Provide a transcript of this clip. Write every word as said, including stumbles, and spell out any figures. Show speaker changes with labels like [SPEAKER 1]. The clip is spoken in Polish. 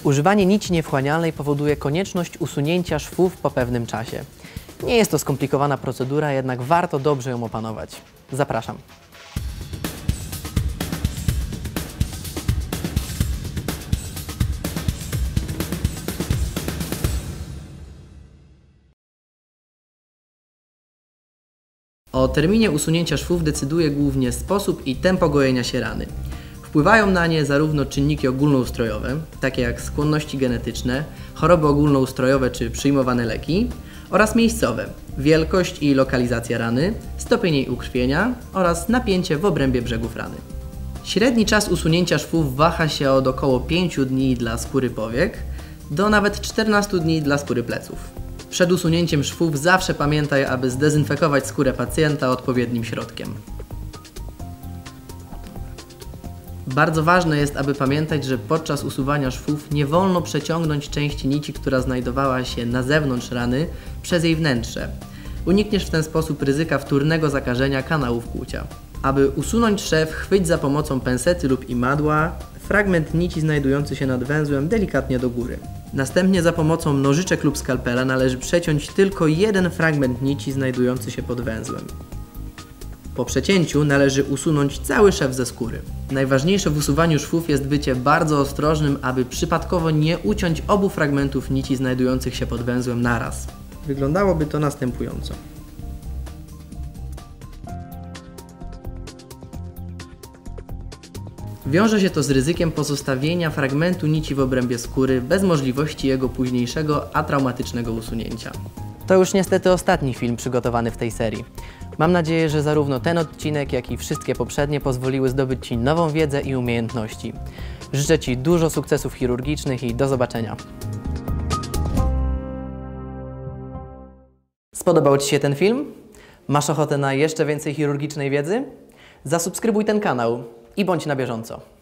[SPEAKER 1] Używanie nici niewchłanialnej powoduje konieczność usunięcia szwów po pewnym czasie. Nie jest to skomplikowana procedura, jednak warto dobrze ją opanować. Zapraszam. O terminie usunięcia szwów decyduje głównie sposób i tempo gojenia się rany. Wpływają na nie zarówno czynniki ogólnoustrojowe, takie jak skłonności genetyczne, choroby ogólnoustrojowe czy przyjmowane leki, oraz miejscowe, wielkość i lokalizacja rany, stopień jej ukrwienia oraz napięcie w obrębie brzegów rany. Średni czas usunięcia szwów waha się od około pięciu dni dla skóry powiek do nawet czternastu dni dla skóry pleców. Przed usunięciem szwów zawsze pamiętaj, aby zdezynfekować skórę pacjenta odpowiednim środkiem. Bardzo ważne jest, aby pamiętać, że podczas usuwania szwów nie wolno przeciągnąć części nici, która znajdowała się na zewnątrz rany, przez jej wnętrze. Unikniesz w ten sposób ryzyka wtórnego zakażenia kanałów kłucia. Aby usunąć szw, chwyć za pomocą pensety lub imadła fragment nici znajdujący się nad węzłem delikatnie do góry. Następnie za pomocą nożyczek lub skalpela należy przeciąć tylko jeden fragment nici znajdujący się pod węzłem. Po przecięciu należy usunąć cały szw ze skóry. Najważniejsze w usuwaniu szwów jest bycie bardzo ostrożnym, aby przypadkowo nie uciąć obu fragmentów nici znajdujących się pod węzłem naraz. Wyglądałoby to następująco. Wiąże się to z ryzykiem pozostawienia fragmentu nici w obrębie skóry bez możliwości jego późniejszego atraumatycznego usunięcia. To już niestety ostatni film przygotowany w tej serii. Mam nadzieję, że zarówno ten odcinek, jak i wszystkie poprzednie pozwoliły zdobyć Ci nową wiedzę i umiejętności. Życzę Ci dużo sukcesów chirurgicznych i do zobaczenia. Spodobał Ci się ten film? Masz ochotę na jeszcze więcej chirurgicznej wiedzy? Zasubskrybuj ten kanał i bądź na bieżąco.